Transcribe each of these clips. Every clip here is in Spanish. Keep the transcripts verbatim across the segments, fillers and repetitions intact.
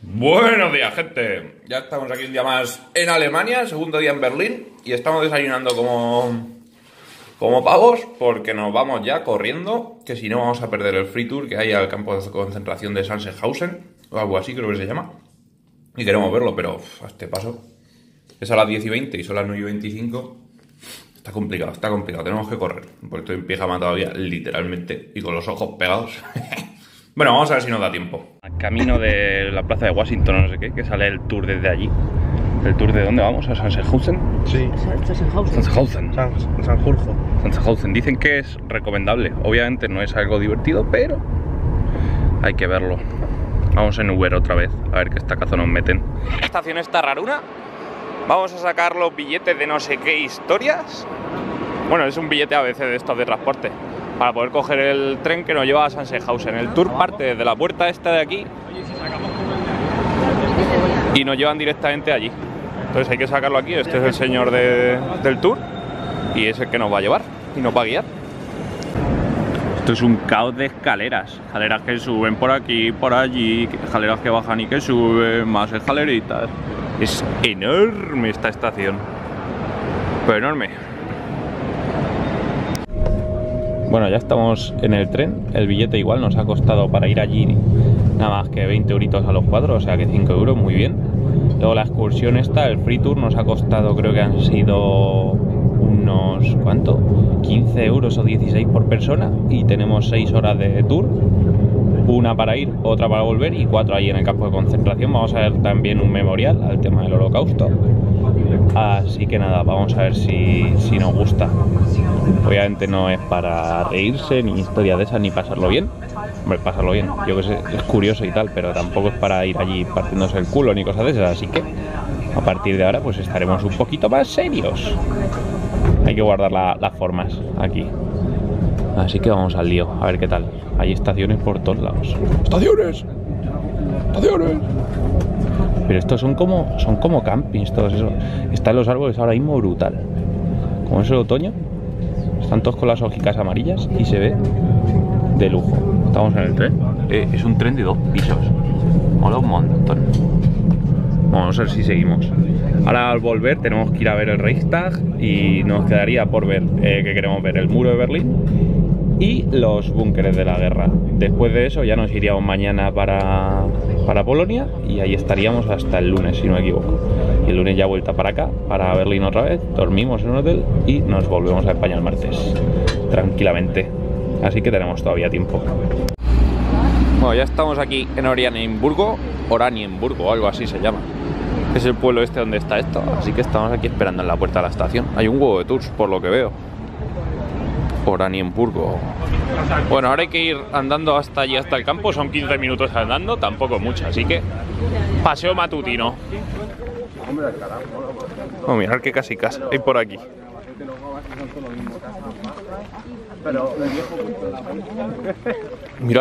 Buenos días, gente. Ya estamos aquí un día más en Alemania, segundo día en Berlín, y estamos desayunando como, como pavos porque nos vamos ya corriendo, que si no vamos a perder el free tour que hay al campo de concentración de Sachsenhausen, o algo así creo que se llama, y queremos verlo, pero uf, a este paso es a las diez y veinte y son las nueve y veinticinco. Está complicado, está complicado, tenemos que correr, porque estoy en pijama todavía, literalmente, y con los ojos pegados. Bueno, vamos a ver si nos da tiempo. Camino de la plaza de Washington, no sé qué, que sale el tour desde allí. ¿El tour de dónde vamos? ¿A Sachsenhausen? Sí. Sachsenhausen. Sachsenhausen. San, Sanjurjo. Sachsenhausen. Dicen que es recomendable. Obviamente no es algo divertido, pero hay que verlo. Vamos en Uber otra vez, a ver qué estacazo nos meten. Estación esta raruna. Vamos a sacar los billetes de no sé qué historias. Bueno, es un billete a veces de estos de transporte, para poder coger el tren que nos lleva a Sachsenhausen. El tour parte desde la puerta esta de aquí y nos llevan directamente allí. Entonces hay que sacarlo aquí. Este es el señor de, del tour y es el que nos va a llevar y nos va a guiar. Esto es un caos de escaleras. Escaleras que suben por aquí, por allí, escaleras que bajan y que suben, más escaleritas. Es enorme esta estación, pero enorme. Bueno, ya estamos en el tren. El billete igual nos ha costado para ir allí nada más que veinte euritos a los cuatro, o sea que cinco euros, muy bien. Luego la excursión esta, el free tour, nos ha costado, creo que han sido unos, ¿cuánto? quince euros o dieciséis por persona, y tenemos seis horas de tour, una para ir, otra para volver y cuatro ahí en el campo de concentración. Vamos a ver también un memorial al tema del Holocausto. Así que nada, vamos a ver si, si nos gusta. Obviamente no es para reírse, ni historia de esas, ni pasarlo bien. Hombre, pasarlo bien, yo que sé, es curioso y tal, pero tampoco es para ir allí partiéndose el culo ni cosas de esas. Así que a partir de ahora pues estaremos un poquito más serios. Hay que guardar la, las formas aquí. Así que vamos al lío, a ver qué tal. Hay estaciones por todos lados. ¡Estaciones! ¡Estaciones! Pero estos son como, son como campings, todos esos. Están los árboles ahora mismo brutal. Como es el otoño, están todos con las hojicas amarillas y se ve de lujo. Estamos en el tren. Eh, es un tren de dos pisos. Mola un montón. Vamos a ver si seguimos. Ahora al volver tenemos que ir a ver el Reichstag y nos quedaría por ver, eh, que queremos ver el muro de Berlín y los búnkeres de la guerra. Después de eso ya nos iríamos mañana para, para Polonia y ahí estaríamos hasta el lunes, si no me equivoco. Y el lunes ya vuelta para acá, para Berlín otra vez, dormimos en un hotel y nos volvemos a España el martes, tranquilamente. Así que tenemos todavía tiempo. Bueno, ya estamos aquí en Oranienburgo, Oranienburgo, algo así se llama. Es el pueblo este donde está esto, así que estamos aquí esperando en la puerta de la estación. Hay un huevo de tours, por lo que veo. Oranienburgo. Bueno, ahora hay que ir andando hasta allí, hasta el campo. Son quince minutos andando, tampoco mucho, así que paseo matutino. Vamos a mirar qué casi casa hay por aquí. Mirad.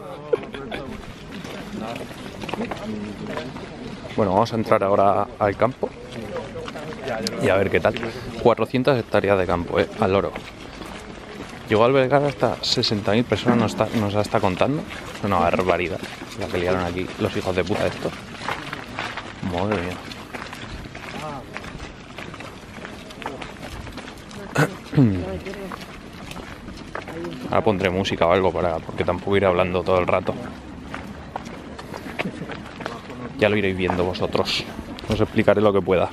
Bueno, vamos a entrar ahora al campo y a ver qué tal. cuatrocientas hectáreas de campo, eh, al loro. Llegó a albergar hasta sesenta mil personas, nos, está, nos la está contando. Es una barbaridad la que liaron aquí los hijos de puta estos. Madre mía. Ahora pondré música o algo para, porque tampoco iré hablando todo el rato. Ya lo iréis viendo vosotros. Os explicaré lo que pueda.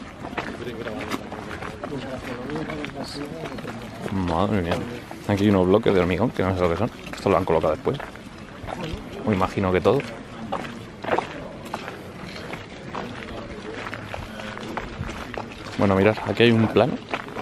Madre mía. Aquí hay unos bloques de hormigón que no sé lo que son. Esto lo han colocado después. Me imagino que todo. Bueno, mirad, aquí hay un plano.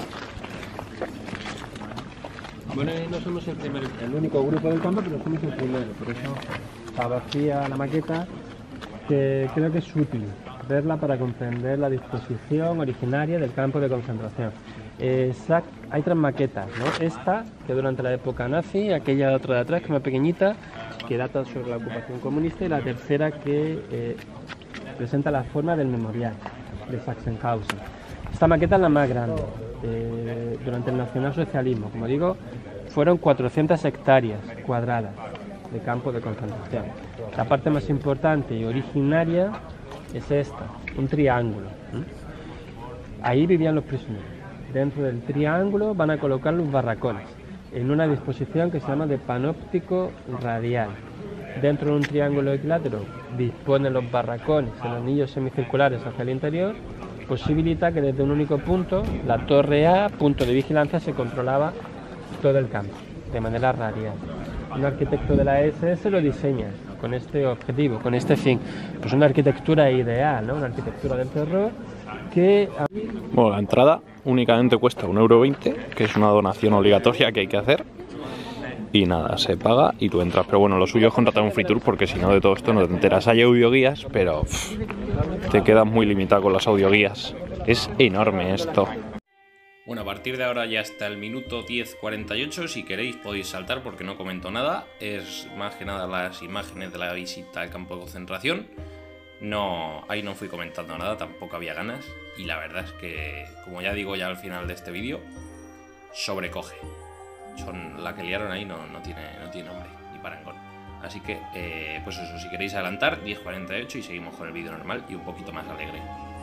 Bueno, no somos el, primer, el único grupo del campo, pero somos el primero. Por eso está vacía la maqueta, que creo que es útil verla para comprender la disposición originaria del campo de concentración. Eh, hay tres maquetas, ¿no? Esta, que durante la época nazi, aquella otra de atrás, que es más pequeñita, que data sobre la ocupación comunista, y la tercera que eh, presenta la forma del memorial de Sachsenhausen. Esta maqueta es la más grande. Eh, durante el nacionalsocialismo, como digo, fueron cuatrocientas hectáreas cuadradas de campo de concentración. La parte más importante y originaria es esta, un triángulo. Ahí vivían los prisioneros. Dentro del triángulo van a colocar los barracones, en una disposición que se llama de panóptico radial. Dentro de un triángulo equilátero disponen los barracones en anillos semicirculares hacia el interior, posibilita que desde un único punto, la torre A, punto de vigilancia, se controlaba todo el campo, de manera radial. Un arquitecto de la E S S lo diseña con este objetivo, con este fin. Pues una arquitectura ideal, ¿no? Una arquitectura del terror que... Bueno, la entrada únicamente cuesta un euro veinte, que es una donación obligatoria que hay que hacer. Y nada, se paga y tú entras. Pero bueno, lo suyo es contratar un free tour, porque si no de todo esto no te enteras. Hay audioguías, pero pff, te quedas muy limitado con las audioguías. Es enorme esto. Bueno, a partir de ahora ya está el minuto diez cuarenta y ocho. Si queréis podéis saltar porque no comento nada. Es más que nada las imágenes de la visita al campo de concentración. No, ahí no fui comentando nada, tampoco había ganas. Y la verdad es que, como ya digo ya al final de este vídeo, sobrecoge. Son, la que liaron ahí no, no, tiene, no tiene nombre, ni parangón. Así que, eh, pues eso, si queréis adelantar, diez cuarenta y ocho y seguimos con el vídeo normal y un poquito más alegre.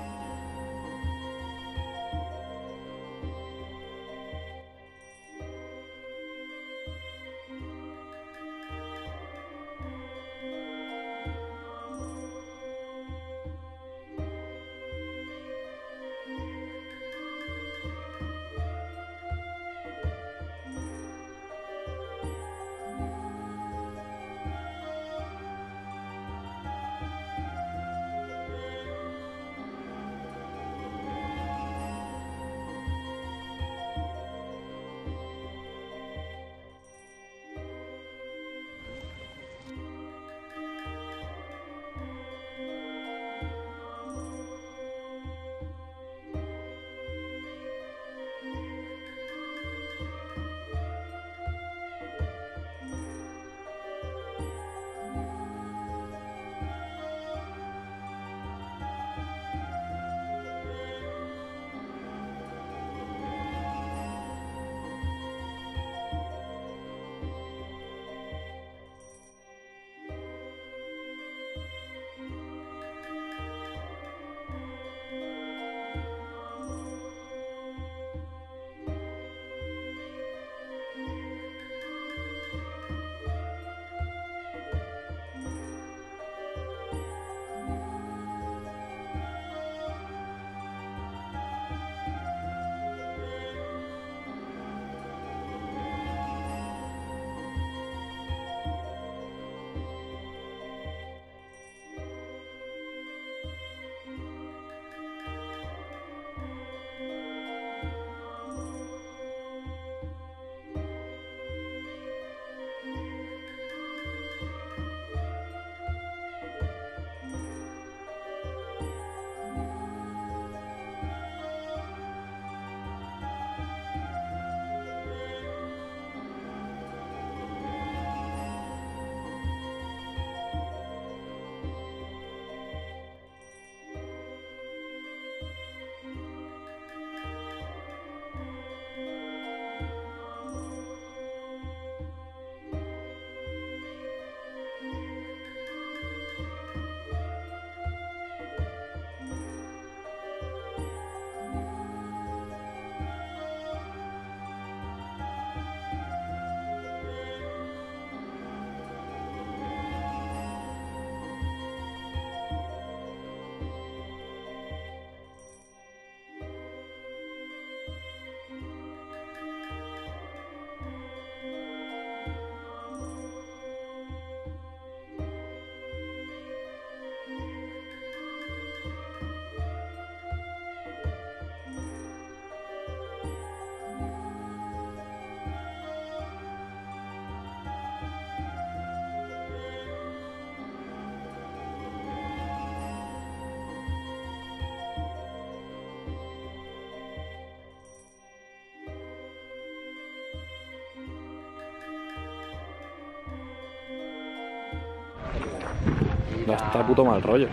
Ya está puto mal rollo.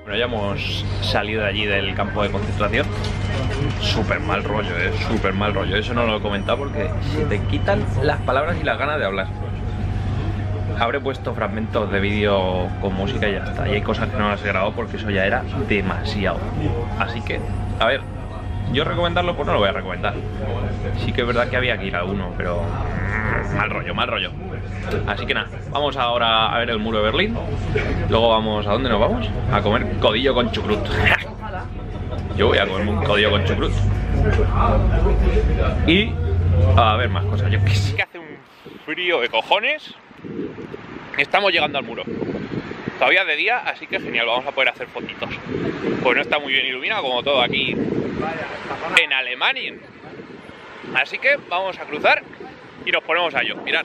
Bueno, ya hemos salido de allí del campo de concentración. Súper mal rollo, eh, súper mal rollo. Eso no lo he comentado porque se te quitan las palabras y las ganas de hablar. Habré puesto fragmentos de vídeo con música y ya está. Y hay cosas que no las he grabado porque eso ya era demasiado. Así que, a ver, yo recomendarlo pues no lo voy a recomendar. Sí que es verdad que había que ir a uno, pero mmm, mal rollo, mal rollo. Así que nada, vamos ahora a ver el muro de Berlín. Luego vamos, ¿a dónde nos vamos? A comer codillo con chucrut. Yo voy a comerme un codillo con chucrut. Y a ver más cosas. Yo que sí que hace un frío de cojones. Estamos llegando al muro. Todavía de día, así que genial, vamos a poder hacer fotitos. Pues no está muy bien iluminado como todo aquí en Alemania. Así que vamos a cruzar y nos ponemos a ello. Mirad.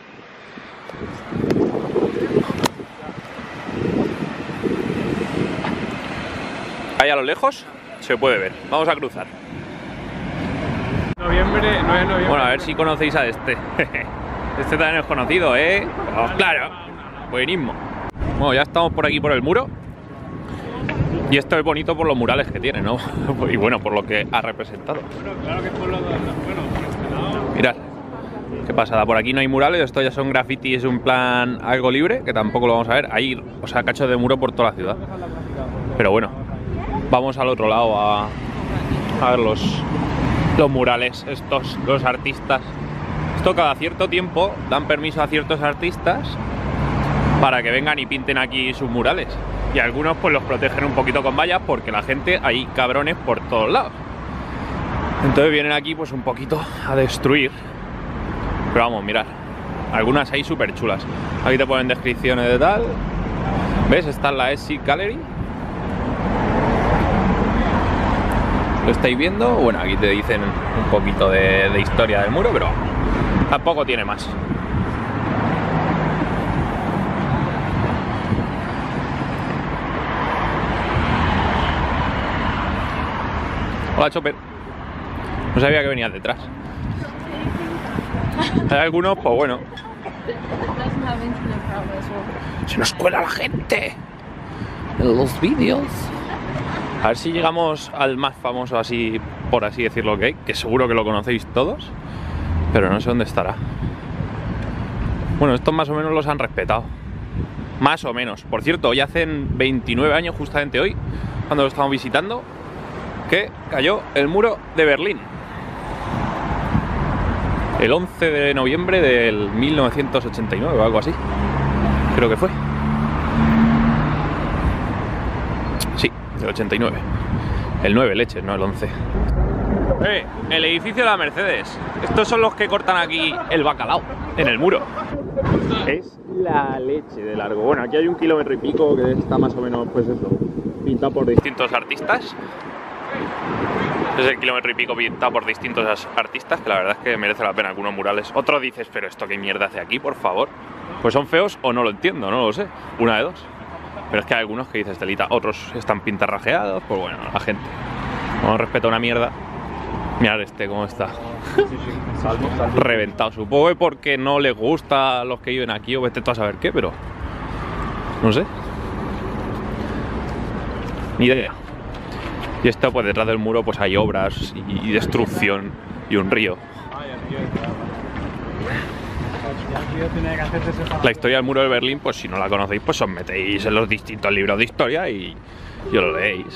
Ahí a lo lejos se puede ver. Vamos a cruzar. Noviembre, nueve de noviembre. Bueno, a ver si conocéis a este. Este también es conocido, ¿eh? Pues claro, buenísimo. Bueno, ya estamos por aquí por el muro. Y esto es bonito por los murales que tiene, ¿no? Y bueno, por lo que ha representado. Bueno, claro que por lo de... Bueno, por este lado... Mirad, qué pasada. Por aquí no hay murales, esto ya son grafitis, un plan algo libre, que tampoco lo vamos a ver. Hay, o sea, cachos de muro por toda la ciudad. Pero bueno, vamos al otro lado a, a ver los, los murales, estos, los artistas. Esto cada cierto tiempo dan permiso a ciertos artistas para que vengan y pinten aquí sus murales. Y algunos pues los protegen un poquito con vallas porque la gente, hay cabrones por todos lados. Entonces vienen aquí pues un poquito a destruir. Pero vamos, mirad, algunas hay súper chulas. Aquí te ponen descripciones de tal. ¿Ves? Está en la Exit Gallery. ¿Lo estáis viendo? Bueno, aquí te dicen un poquito de, de historia del muro, pero tampoco tiene más. Hola, Chopper. No sabía que venías detrás. Hay algunos, pues bueno. Se nos cuela la gente en los vídeos. A ver si llegamos al más famoso, así, por así decirlo, que hay, que seguro que lo conocéis todos, pero no sé dónde estará. Bueno, estos más o menos los han respetado. Más o menos. Por cierto, hoy hacen veintinueve años, justamente hoy, cuando lo estamos visitando, que cayó el muro de Berlín. El once de noviembre del mil novecientos ochenta y nueve o algo así. Creo que fue. Sí, del ochenta y nueve. El nueve leches, no el once. Eh, el edificio de la Mercedes. Estos son los que cortan aquí el bacalao en el muro. Es la leche de largo. Bueno, aquí hay un kilómetro y pico que está más o menos, pues eso, pintado por distintos artistas. Es el kilómetro y pico pintado por distintos artistas, que la verdad es que merece la pena algunos murales. Otros dices, pero esto qué mierda hace aquí, por favor. Pues son feos o no lo entiendo, no lo sé. Una de dos. Pero es que hay algunos que dices telita, otros están pintarrajeados, pues bueno, la gente no respeta una mierda. Mirad este cómo está. Reventado, supongo que porque no les gusta a los que viven aquí o vete tú a saber qué, pero no sé. Ni idea. Y esto pues detrás del muro pues hay obras y, y destrucción y un río. La historia del muro de Berlín, pues si no la conocéis, pues os metéis en los distintos libros de historia y, y os lo leéis.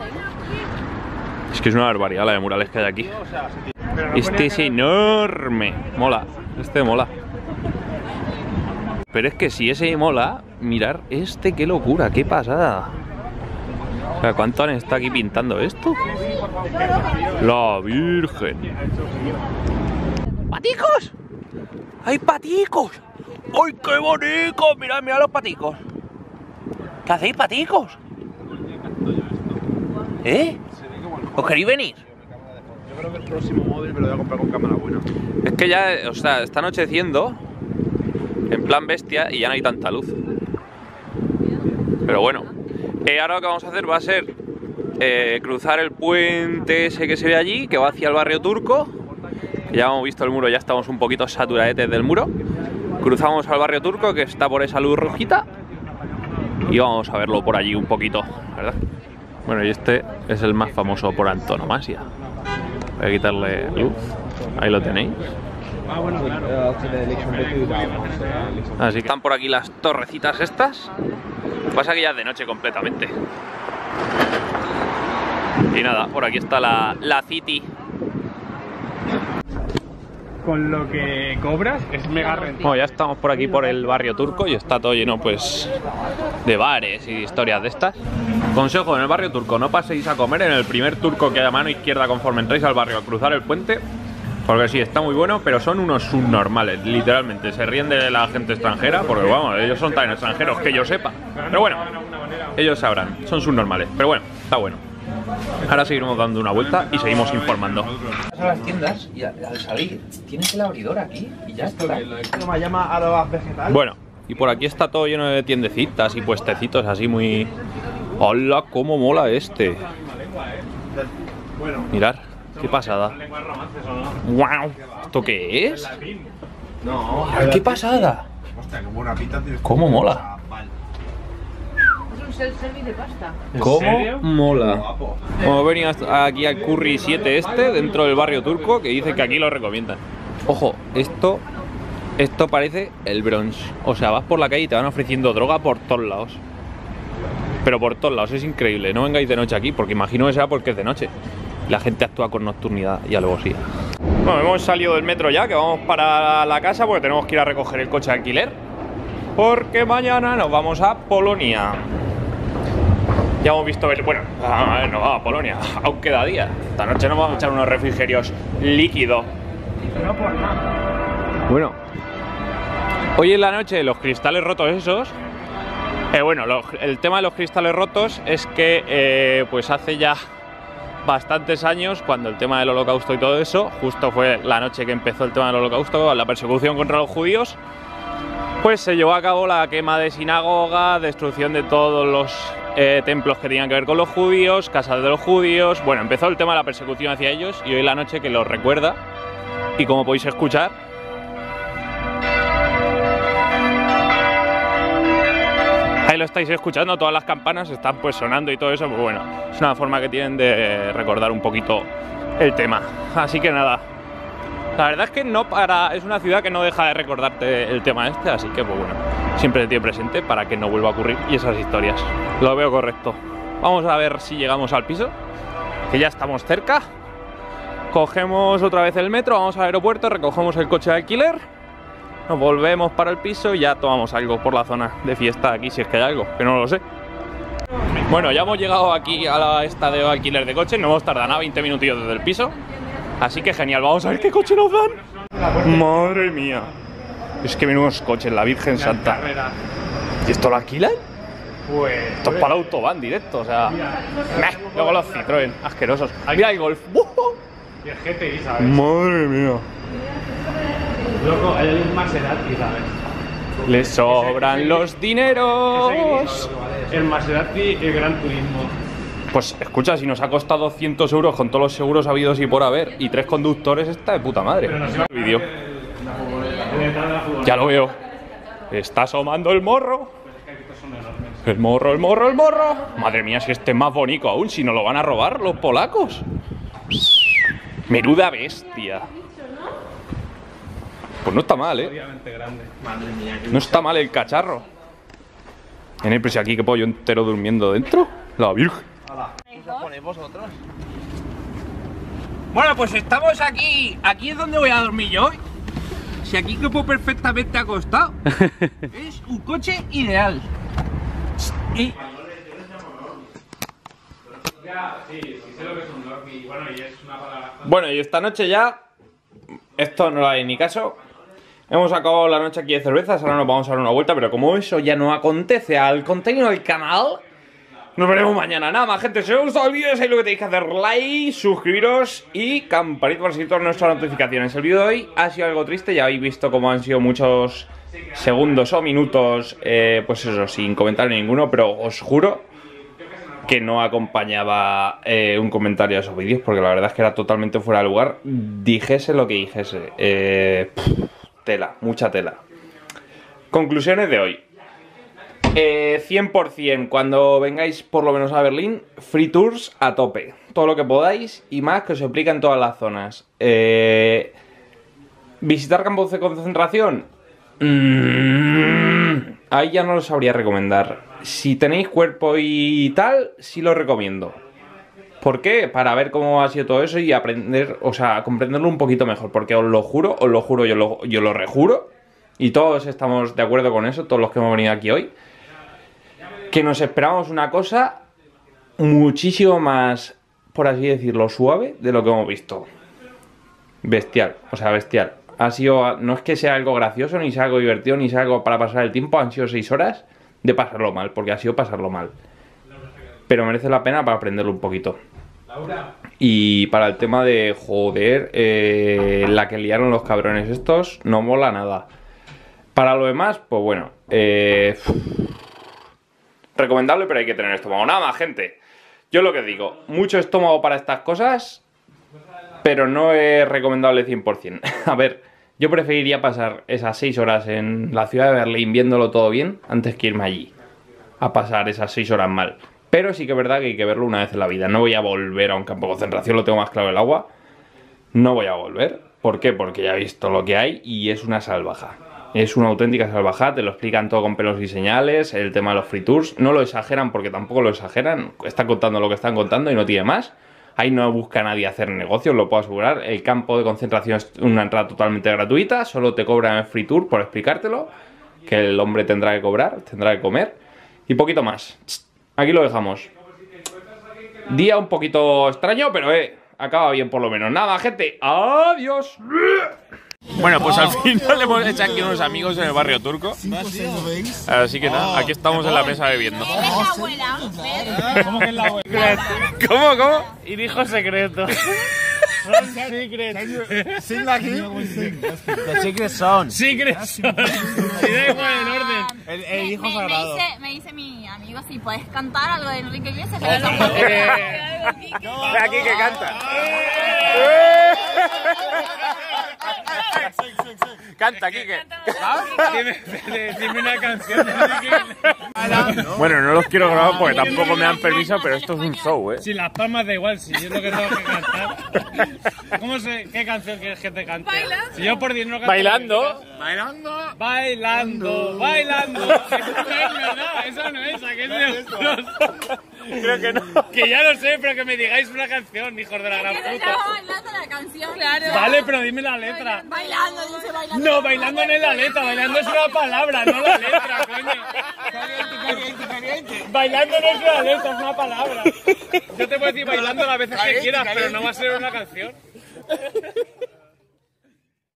Es que es una barbaridad la de murales que hay aquí. Este es enorme. Mola, este mola. Pero es que si ese mola, mirar este, qué locura, qué pasada. O sea, ¿cuánto han estado aquí pintando esto? La Virgen. ¡Paticos! ¡Hay paticos! ¡Ay, qué bonito! Mirad, mirad los paticos. ¿Qué hacéis, paticos? ¿Eh? ¿Os queréis venir? Yo creo que el próximo móvil me lo voy a comprar con cámara buena. Es que ya, o sea, está anocheciendo en plan bestia y ya no hay tanta luz. Pero bueno, eh, ahora lo que vamos a hacer va a ser eh, cruzar el puente ese que se ve allí, que va hacia el barrio turco. Ya hemos visto el muro, ya estamos un poquito saturadetes del muro. Cruzamos al barrio turco, que está por esa luz rojita. y vamos a verlo por allí un poquito, ¿verdad? Bueno, y este es el más famoso por antonomasia. Voy a quitarle luz. Ahí lo tenéis. Así que están por aquí las torrecitas estas. Pasa que ya es de noche completamente. Y nada, por aquí está la, la City. Con lo que cobras es mega rentable. Bueno, ya estamos por aquí por el barrio turco y está todo lleno pues de bares y historias de estas. Consejo, en el barrio turco no paséis a comer en el primer turco que haya a mano izquierda conforme entráis al barrio a cruzar el puente, porque sí, está muy bueno, pero son unos subnormales, literalmente. Se ríen de la gente extranjera, porque vamos, ellos son tan extranjeros que yo sepa. Pero bueno, ellos sabrán, son subnormales, pero bueno, está bueno. Ahora seguiremos dando una vuelta y seguimos informando. A las tiendas y al salir tienes el abridor aquí y ya está. Me llama a los vegetales. Bueno, y por aquí está todo lleno de tiendecitas y puestecitos así muy... ¡Hola! ¡Cómo mola este! Mirad, qué pasada. ¡Wow! ¿Esto qué es? No, ¡Qué pasada! hostia, como una pita tienes. ¿Cómo mola? Es un self-service de pasta. ¿Cómo mola? Hemos venido aquí al Curry siete este, dentro del barrio turco, que dice que aquí lo recomiendan. Ojo, esto esto parece el brunch. O sea, vas por la calle y te van ofreciendo droga por todos lados. Pero por todos lados, es increíble. No vengáis de noche aquí, porque imagino que sea porque es de noche. La gente actúa con nocturnidad y alevosía. Bueno, hemos salido del metro ya, que vamos para la casa porque tenemos que ir a recoger el coche de alquiler. Porque mañana nos vamos a Polonia. Ya hemos visto, bueno, a ver, no vamos a Polonia, aún queda día. Esta noche nos vamos a echar unos refrigerios líquidos. No por nada. Bueno, hoy en la noche los cristales rotos esos, eh, bueno, lo, el tema de los cristales rotos es que eh, pues hace ya bastantes años, cuando el tema del holocausto y todo eso, justo fue la noche que empezó el tema del holocausto, la persecución contra los judíos, pues se llevó a cabo la quema de sinagogas, destrucción de todos los eh, templos que tenían que ver con los judíos, casas de los judíos. Bueno, empezó el tema de la persecución hacia ellos y hoy la noche que los recuerda. Y como podéis escuchar, ahí lo estáis escuchando, todas las campanas están pues sonando y todo eso, pues bueno, es una forma que tienen de recordar un poquito el tema. Así que nada, la verdad es que no para, es una ciudad que no deja de recordarte el tema este, así que pues bueno, siempre se tiene presente para que no vuelva a ocurrir y esas historias. Lo veo correcto. Vamos a ver si llegamos al piso, que ya estamos cerca. Cogemos otra vez el metro, vamos al aeropuerto, recogemos el coche de alquiler, nos volvemos para el piso y ya tomamos algo por la zona de fiesta aquí, si es que hay algo, que no lo sé. Bueno, ya hemos llegado aquí a la esta de alquiler de coche, no hemos tardado nada, veinte minutillos desde el piso. Así que genial, vamos a ver qué coche nos dan. Madre mía. Es que menudos coches, la Virgen Santa. ¿Y esto lo alquilan? Pues. Esto es para el autobahn directo, o sea. Meh, luego los Citroën, asquerosos. Mira el Golf. ¡Uh! Y el G T I, ¿sabes? Madre mía. Loco, hay el Maserati, ¿sabes? Le sobran los dineros. El Maserati y el Gran Turismo. Pues escucha, si nos ha costado doscientos euros con todos los seguros habidos y por haber y tres conductores, está de puta madre. El vídeo. Ya lo veo. Está asomando el morro. El morro, el morro, el morro. Madre mía, si este es más bonito aún, si no lo van a robar los polacos. Menuda bestia. Pues no está mal, ¿eh? No está mal el cacharro. Tiene pero si aquí que pollo entero durmiendo dentro. La Virgen. vosotros? Bueno, pues estamos aquí. Aquí es donde voy a dormir yo hoy. Si aquí quepo perfectamente acostado. Es un coche ideal. Y... Bueno, y esta noche ya, esto no hay ni caso. Hemos acabado la noche aquí de cervezas, ahora nos vamos a dar una vuelta, pero como eso ya no acontece al contenido del canal, nos veremos mañana. Nada más, gente, si os ha gustado el vídeo, ya sabéis lo que tenéis que hacer: like, suscribiros y campanita para recibir todas nuestras notificaciones. El vídeo de hoy ha sido algo triste, ya habéis visto cómo han sido muchos segundos o minutos, eh, pues eso, sin comentario ninguno, pero os juro que no acompañaba eh, un comentario a esos vídeos, porque la verdad es que era totalmente fuera de lugar, dijese lo que dijese. Eh, pff, tela, mucha tela. Conclusiones de hoy. Eh, cien por cien, cuando vengáis por lo menos a Berlín, free tours a tope. Todo lo que podáis y más que os explica en todas las zonas. Eh, ¿Visitar campos de concentración? Mm, ahí ya no lo sabría recomendar. Si tenéis cuerpo y tal, sí lo recomiendo. ¿Por qué? Para ver cómo ha sido todo eso y aprender, o sea, comprenderlo un poquito mejor. Porque os lo juro, os lo juro, yo lo, yo lo rejuro. Y todos estamos de acuerdo con eso, todos los que hemos venido aquí hoy. Que nos esperamos una cosa muchísimo más, por así decirlo, suave de lo que hemos visto. Bestial, o sea, bestial. Ha sido, no es que sea algo gracioso, ni sea algo divertido, ni sea algo para pasar el tiempo. Han sido seis horas de pasarlo mal, porque ha sido pasarlo mal. Pero merece la pena para aprenderlo un poquito. Y para el tema de, joder, eh, la que liaron los cabrones estos, no mola nada. Para lo demás, pues bueno, eh... recomendable, pero hay que tener estómago. Nada más, gente. Yo lo que digo, mucho estómago para estas cosas, pero no es recomendable cien por cien. A ver, yo preferiría pasar esas seis horas en la ciudad de Berlín viéndolo todo bien antes que irme allí a pasar esas seis horas mal. Pero sí que es verdad que hay que verlo una vez en la vida. No voy a volver a un campo de concentración, lo tengo más claro el agua. No voy a volver. ¿Por qué? Porque ya he visto lo que hay y es una salvaja. Es una auténtica salvajada, te lo explican todo con pelos y señales, el tema de los free tours. No lo exageran porque tampoco lo exageran, están contando lo que están contando y no tiene más. Ahí no busca nadie hacer negocios, lo puedo asegurar. El campo de concentración es una entrada totalmente gratuita, solo te cobran el free tour por explicártelo, que el hombre tendrá que cobrar, tendrá que comer. Y poquito más. Aquí lo dejamos. Día un poquito extraño, pero eh, acaba bien por lo menos. Nada, gente, adiós. Bueno, pues al final hemos hecho aquí unos amigos en el barrio turco. Así que nada, aquí estamos en la mesa bebiendo. ¿Cómo que es la abuela? ¿Cómo, cómo? Y dijo secreto. Son secrets. Sing like him. The secrets son. Secrets son. Y da igual el orden. El, el hijo me, me, sagrado. dice, me dice mi amigo si puedes cantar algo de Enrique Iglesias, pero no puedo. Aquí que canta. Canta, Kike. Dime, dime una canción de Enrique. Bueno, no los quiero grabar porque tampoco me dan permiso, pero esto es un show, ¿eh? Si las palmas da igual, si es lo que tengo que cantar. ¿Cómo sé qué canción quieres que te cante? Si yo por diez no canto. Bailando. Bailando. Bailando. Bailando. Eso no es verdad, eso no es, ¿a qué se Creo que no. Que ya lo sé, pero que me digáis una canción, hijos de la gran Yo puta. estaba bailando la canción. Claro. Vale, pero dime la letra. Bailando, dice bailando. No, bailando no es la letra, bailando es una palabra, no la letra, coño. Bailando no es una letra, es una palabra. Yo te puedo decir bailando las veces que quieras, pero no va a ser una canción.